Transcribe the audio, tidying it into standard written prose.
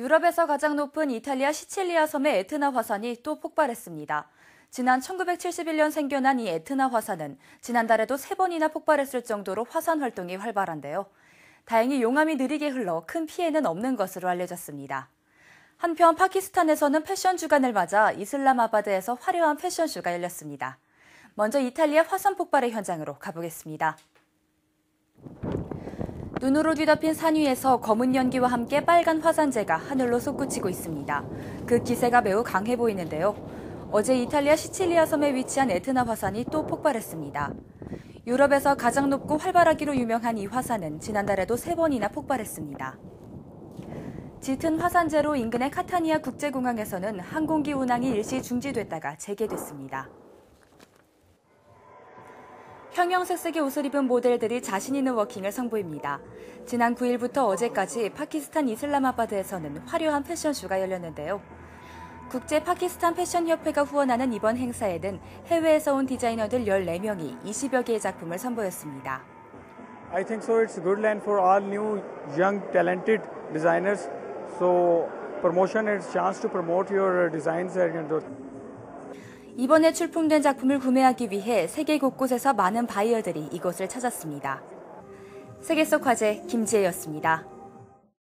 유럽에서 가장 높은 이탈리아 시칠리아 섬의 에트나 화산이 또 폭발했습니다. 지난 1971년 생겨난 이 에트나 화산은 지난달에도 3번이나 폭발했을 정도로 화산 활동이 활발한데요. 다행히 용암이 느리게 흘러 큰 피해는 없는 것으로 알려졌습니다. 한편 파키스탄에서는 패션 주간을 맞아 이슬람아바드에서 화려한 패션쇼가 열렸습니다. 먼저 이탈리아 화산 폭발의 현장으로 가보겠습니다. 눈으로 뒤덮인 산 위에서 검은 연기와 함께 빨간 화산재가 하늘로 솟구치고 있습니다. 그 기세가 매우 강해 보이는데요. 어제 이탈리아 시칠리아 섬에 위치한 에트나 화산이 또 폭발했습니다. 유럽에서 가장 높고 활발하기로 유명한 이 화산은 지난달에도 3번이나 폭발했습니다. 짙은 화산재로 인근의 카타니아 국제공항에서는 항공기 운항이 일시 중지됐다가 재개됐습니다. 형형색색의 옷을 입은 모델들이 자신 있는 워킹을 선보입니다. 지난 9일부터 어제까지 파키스탄 이슬람아바드에서는 화려한 패션쇼가 열렸는데요. 국제 파키스탄 패션협회가 후원하는 이번 행사에는 해외에서 온 디자이너들 14명이 20여 개의 작품을 선보였습니다. I think so it's a good land for all new young talented designers. So promotion is a chance to promote your designs and 이번에 출품된 작품을 구매하기 위해 세계 곳곳에서 많은 바이어들이 이곳을 찾았습니다. 세계 속 화제 김지혜였습니다.